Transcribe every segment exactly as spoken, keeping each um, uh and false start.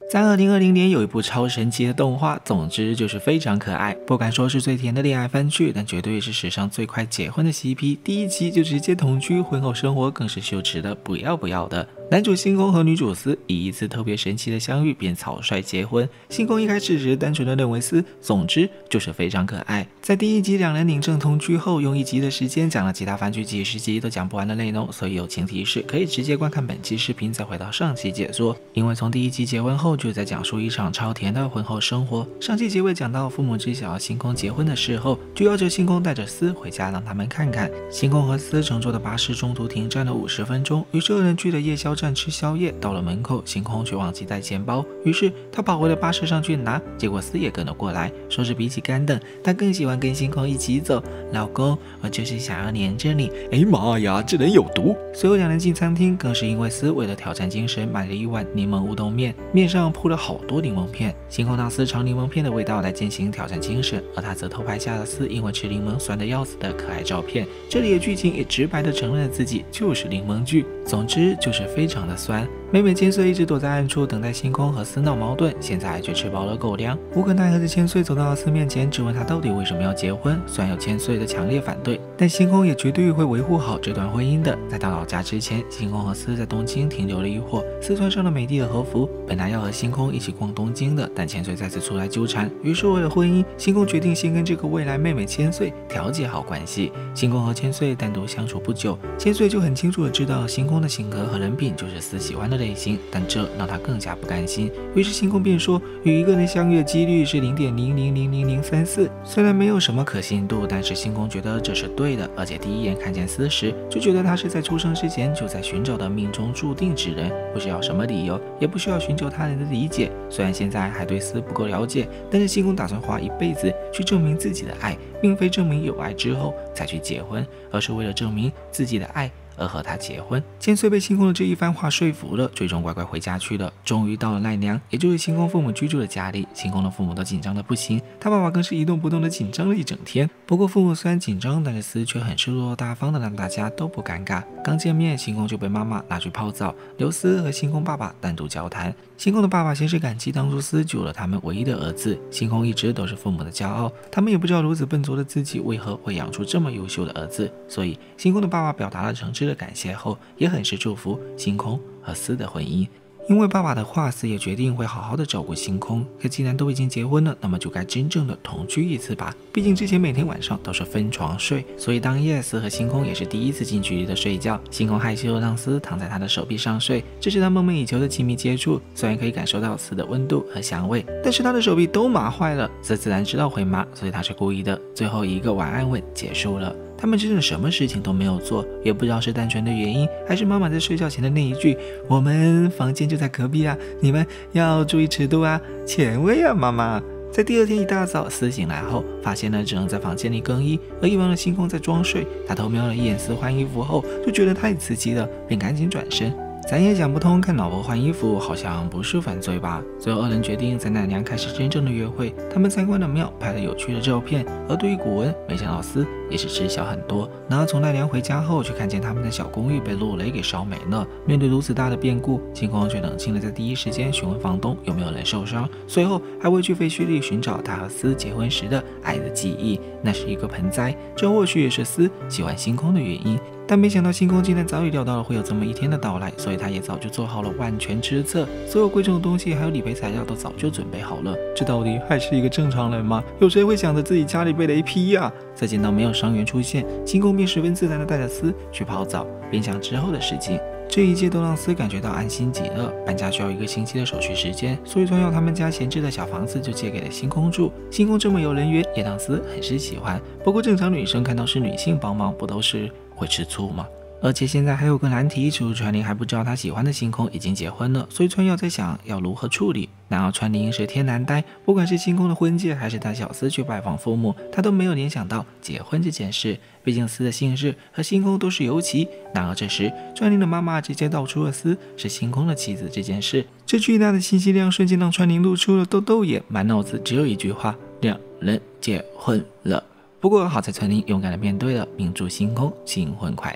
在二零二零年有一部超神奇的动画，总之就是非常可爱，不敢说是最甜的恋爱番剧，但绝对是史上最快结婚的 C P。第一集就直接同居，婚后生活更是羞耻的不要不要的。男主星空和女主司以一次特别神奇的相遇便草率结婚。星空一开始只单纯的认为司，总之就是非常可爱。在第一集两人领证同居后，用一集的时间讲了其他番剧几十集都讲不完的内容，所以友情提示可以直接观看本期视频，再回到上期解说。因为从第一集结婚后就在讲述一场超甜的婚后生活。上期结尾讲到父母知晓星空结婚的事后，就要求星空带着司回家让他们看看。星空和司乘坐的巴士中途停站了五十分钟，于是二人去了夜宵站吃宵夜。到了门口，星空却忘记带钱包，于是他跑回了巴士上去拿，结果司也跟了过来，说是比起干等，他更喜欢跟星空一起走。老公，我就是想要黏着你。哎妈呀，这人有毒！随后两人进餐厅，更是因为司为了挑战精神买了一碗柠檬乌冬面，面上铺了好多柠檬片。星空让司尝柠檬片的味道来进行挑战精神，而他则偷拍下了司因为吃柠檬酸的要死的可爱照片。这里的剧情也直白的承认了自己就是柠檬剧，总之就是非常的酸。妹妹千岁一直躲在暗处等待星空和司闹矛盾，现在却吃饱了狗粮，无可奈何的千岁走到了司面前，质问他到底为什么要结婚。虽然有千岁的强烈反对，但星空也绝对会维护好这段婚姻的。在到老家之前，星空和司在东京停留了一会儿，司穿上了美丽的和服，本来要和星空一起逛东京的，但千岁再次出来纠缠，于是为了婚姻，星空决定先跟这个未来妹妹千岁调节好关系。星空和千岁单独相处不久，千岁就很清楚的知道星空的性格和人品就是司喜欢的类型，但这让他更加不甘心。于是星空便说，与一个人相遇的几率是零点零零零零零三四。虽然没有什么可信度，但是星空觉得这是对的，而且第一眼看见司时，就觉得他是在出生之前就在寻找的命中注定之人，不需要什么理由，也不需要寻求他人的理解。虽然现在还对司不够了解，但是星空打算花一辈子去证明自己的爱，并非证明有爱之后才去结婚，而是为了证明自己的爱而和他结婚。千岁被星空的这一番话说服了，最终乖乖回家去了。终于到了奈良，也就是星空父母居住的家里。星空的父母都紧张的不行，他爸爸更是一动不动的紧张了一整天。不过父母虽然紧张，但是司却很示弱大方的让大家都不尴尬。刚见面，星空就被妈妈拉去泡澡，留司和星空爸爸单独交谈。星空的爸爸先是感激当初司救了他们唯一的儿子，星空一直都是父母的骄傲，他们也不知道如此笨拙的自己为何会养出这么优秀的儿子，所以星空的爸爸表达了诚挚的感谢后，也很是祝福星空和司的婚姻。因为爸爸的话，司也决定会好好的照顾星空。可既然都已经结婚了，那么就该真正的同居一次吧。毕竟之前每天晚上都是分床睡，所以当夜司和星空也是第一次近距离的睡觉。星空害羞让司躺在他的手臂上睡，这是他梦寐以求的亲密接触。虽然可以感受到司的温度和香味，但是他的手臂都麻坏了。司自然知道会麻，所以他是故意的。最后一个晚安吻结束了。他们真的什么事情都没有做，也不知道是单纯的原因，还是妈妈在睡觉前的那一句“我们房间就在隔壁啊，你们要注意尺度啊，前卫啊，妈妈”。在第二天一大早，司醒来后，发现呢只能在房间里更衣，而一旁的星空在装睡。他偷瞄了一眼司换衣服后，就觉得太刺激了，便赶紧转身。咱也讲不通，看老婆换衣服好像不是犯罪吧？最后二人决定在奈良开始真正的约会。他们参观了庙，拍了有趣的照片。而对于古文，没想到司也是知晓很多。然而从奈良回家后，却看见他们的小公寓被落雷给烧没了。面对如此大的变故，星空却冷静的在第一时间询问房东有没有人受伤，随后还会去废墟里寻找他和司结婚时的爱的记忆。那是一个盆栽，这或许也是司喜欢星空的原因。但没想到星空竟然早已料到了会有这么一天的到来，所以他也早就做好了万全之策，所有贵重的东西还有理赔材料都早就准备好了。这到底还是一个正常人吗？有谁会想着自己家里被雷劈呀、啊？在见到没有伤员出现，星空便十分自然地带着司去泡澡，并想之后的事情。这一切都让司感觉到安心极了。搬家需要一个星期的手续时间，所以专要他们家闲置的小房子就借给了星空住。星空这么有人缘，也让司很是喜欢。不过正常女生看到是女性帮忙，不都是会吃醋吗？而且现在还有个难题，除川绫还不知道他喜欢的星空已经结婚了，所以川耀在想要如何处理。然而川绫是天然呆，不管是星空的婚戒，还是带小司去拜访父母，他都没有联想到结婚这件事。毕竟司的姓氏和星空都是尤其。然而这时川绫的妈妈直接道出了司是星空的妻子这件事，这巨大的信息量瞬间让川绫露出了痘痘眼，满脑子只有一句话：两人结婚了。不过好在川绫勇敢的面对了，并祝星空新婚快乐。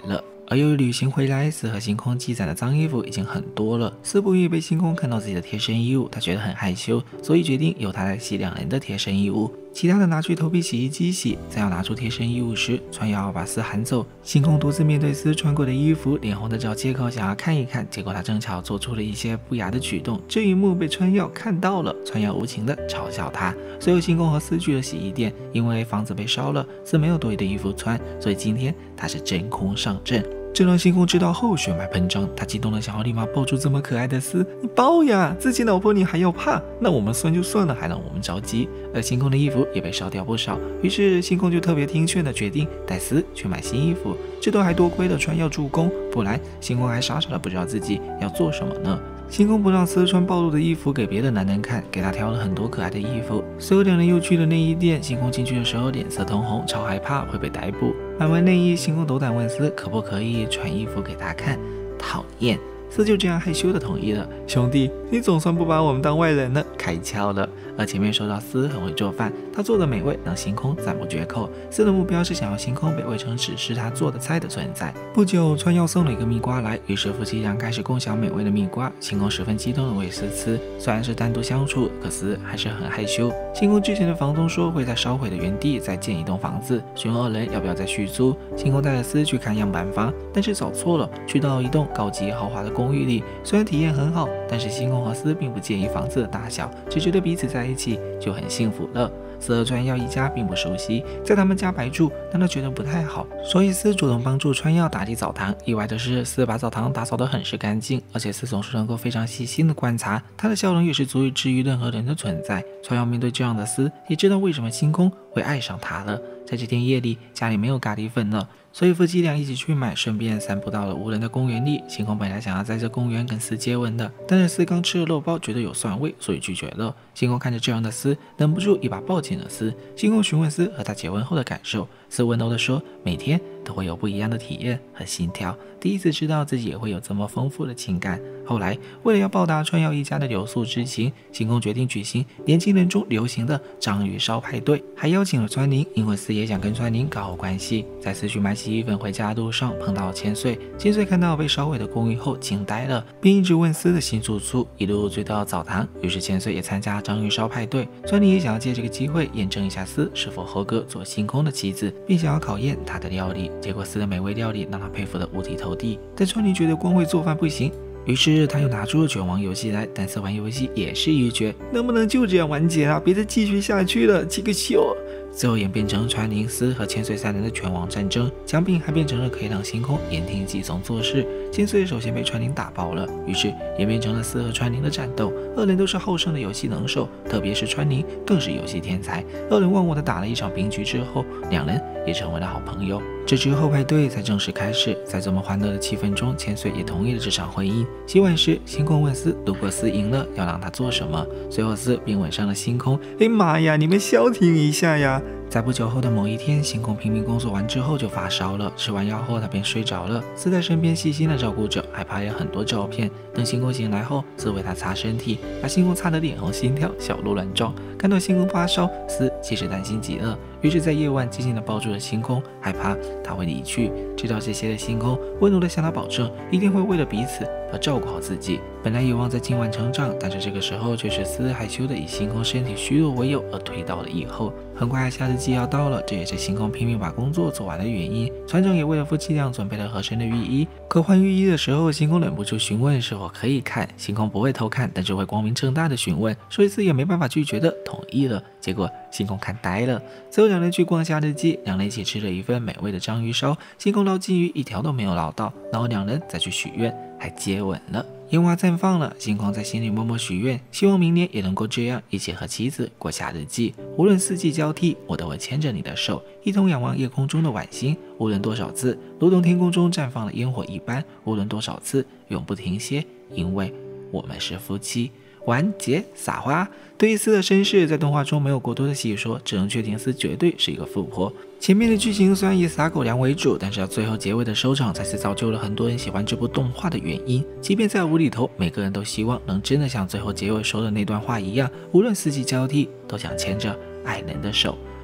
而由于旅行回来，司和星空积攒的脏衣服已经很多了。司不愿意被星空看到自己的贴身衣物，他觉得很害羞，所以决定由他来洗两人的贴身衣物，其他的拿去投币洗衣机洗。在要拿出贴身衣物时，川瑶把司喊走。星空独自面对司穿过的衣服，脸红的找借口想要看一看，结果他正巧做出了一些不雅的举动，这一幕被川瑶看到了。川瑶无情的嘲笑他。随后星空和司去了洗衣店，因为房子被烧了，司没有多余的衣服穿，所以今天他是真空上阵。这让星空知道后血脉喷张，他激动的想要立马抱住这么可爱的司，你抱呀，自己老婆你还要怕？那我们算就算了，还让我们着急。而星空的衣服也被烧掉不少，于是星空就特别听劝的决定带司去买新衣服，这都还多亏了川耀助攻，不然星空还傻傻的不知道自己要做什么呢。星空不让司穿暴露的衣服给别的男人看，给他挑了很多可爱的衣服。随后两人又去了内衣店，星空进去的时候脸色通红，超害怕会被逮捕。买完内衣，星空斗胆问司可不可以穿衣服给他看，讨厌。司就这样害羞的同意了。兄弟，你总算不把我们当外人了，开窍了。而前面说到司很会做饭，他做的美味让星空赞不绝口。司的目标是想要星空被喂成只是他做的菜的存在。不久，川耀送了一个蜜瓜来，于是夫妻俩开始共享美味的蜜瓜。星空十分激动的喂司吃，虽然是单独相处，可司还是很害羞。星空之前的房东说会在烧毁的原地再建一栋房子，询问二人要不要再续租。星空带着司去看样板房，但是找错了，去到一栋高级豪华的公寓里。虽然体验很好，但是星空和司并不介意房子的大小，只觉得彼此在一起就很幸福了。司和川耀一家并不熟悉，在他们家白住，但他觉得不太好，所以司主动帮助川耀打理澡堂。意外的是，司把澡堂打扫得很是干净，而且司总是能够非常细心的观察，他的笑容也是足以治愈任何人的存在。川耀面对这样的司，也知道为什么星空会爱上他了。在这天夜里，家里没有咖喱粉了，所以夫妻俩一起去买，顺便散步到了无人的公园里。星空本来想要在这公园跟司接吻的，但是司刚吃了肉包，觉得有酸味，所以拒绝了。星空看着这样的司，忍不住一把抱紧了司。星空询问司和他结婚后的感受，司温柔地说，每天都会有不一样的体验和心跳，第一次知道自己也会有这么丰富的情感。后来，为了要报答川耀一家的留宿之情，星空决定举行年轻人中流行的章鱼烧派对，还邀请了川宁，因为司也想跟川宁搞好关系。在司去买洗衣粉回家的路上，碰到了千岁。千岁看到被烧毁的公寓后惊呆了，并一直问司的新住处，一路追到澡堂。于是千岁也参加章鱼烧派对，川宁也想要借这个机会验证一下司是否合格做星空的妻子，并想要考验他的料理。结果司的美味料理让他佩服得五体投地，但川宁觉得光会做饭不行。于是他又拿出了卷王游戏来，但是玩游戏也是一绝，能不能就这样完结啊？别再继续下去了，这个秀。最后演变成川宁司和千岁三人的拳王战争，奖品还变成了可以让星空言听计从做事。千岁首先被川宁打爆了，于是演变成了司和川宁的战斗。二人都是好胜的游戏能手，特别是川宁更是游戏天才。二人忘我的打了一场平局之后，两人也成为了好朋友。这之后派对才正式开始，在这么欢乐的气氛中，千岁也同意了这场婚姻。洗碗时，星空问司，如果司赢了，要让他做什么？随后司便吻上了星空。哎妈呀，你们消停一下呀！在不久后的某一天，星空拼命工作完之后就发烧了，吃完药后他便睡着了。司在身边细心的照顾着，还拍了很多照片。等星空醒来后，司为他擦身体，把星空擦得脸红心跳，小鹿乱撞。看到星空发烧，司其实担心极了，于是在夜晚静静地抱住了星空，害怕他会离去。知道这些的星空温柔地向他保证，一定会为了彼此而照顾好自己。本来有望在今晚成长，但是这个时候却是司害羞的以星空身体虚弱为由而推到了以后。很快夏日季要到了，这也是星空拼命把工作做完的原因。船长也为了夫妻俩准备了合身的浴衣。可换浴衣的时候，星空忍不住询问是否可以看。星空不会偷看，但是会光明正大的询问，所以司也没办法拒绝的同意了。结果星空看呆了。最后两人去逛夏日季，两人一起吃了一份美味的章鱼烧。星空捞金鱼一条都没有捞到，然后两人再去许愿，还接吻了。烟花绽放了，星空在心里默默许愿，希望明年也能够这样一起和妻子过夏日季。无论四季交替，我都会牵着你的手，一同仰望夜空中的晚星。无论多少次，如同天空中绽放了烟火一般，无论多少次，永不停歇，因为我们是夫妻。完结撒花。对于司的身世，在动画中没有过多的细说，只能确定司绝对是一个富婆。前面的剧情虽然以撒狗粮为主，但是到最后结尾的收场，才是造就了很多人喜欢这部动画的原因。即便在无厘头，每个人都希望能真的像最后结尾说的那段话一样，无论四季交替，都想牵着爱人的手。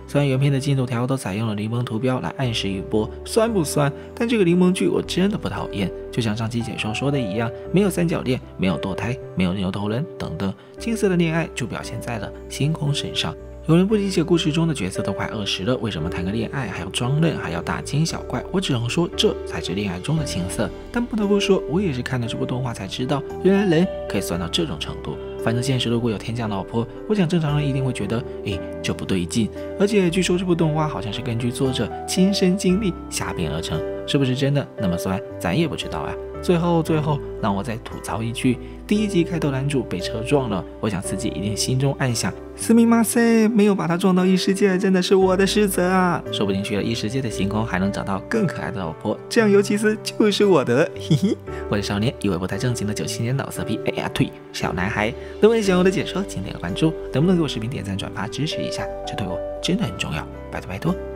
虽然原片的进度条都采用了柠檬图标来暗示一波酸不酸，但这个柠檬剧我真的不讨厌。就像上期解说说的一样，没有三角恋，没有堕胎，没有牛头人等等，青涩的恋爱就表现在了星空身上。有人不理解故事中的角色都快二十了，为什么谈个恋爱还要装嫩，还要大惊小怪？我只能说这才是恋爱中的青涩。但不得不说，我也是看了这部动画才知道，原来人可以酸到这种程度。反正现实如果有天降老婆，我想正常人一定会觉得，诶，这不对劲。而且据说这部动画好像是根据作者亲身经历瞎编而成，是不是真的那么酸，咱也不知道啊。最后最后，让我再吐槽一句，第一集开头男主被车撞了，我想司机一定心中暗想，斯密马塞，没有把他撞到异世界，真的是我的失责啊！说不定去了异世界的星空，还能找到更可爱的老婆，这样尤其斯就是我的，嘿嘿。我是少年，一位不太正经的九七年老色批，哎呀退小男孩。如果你喜欢我的解说，请点个关注，能不能给我视频点赞转发支持一下？这对我真的很重要，拜托拜托。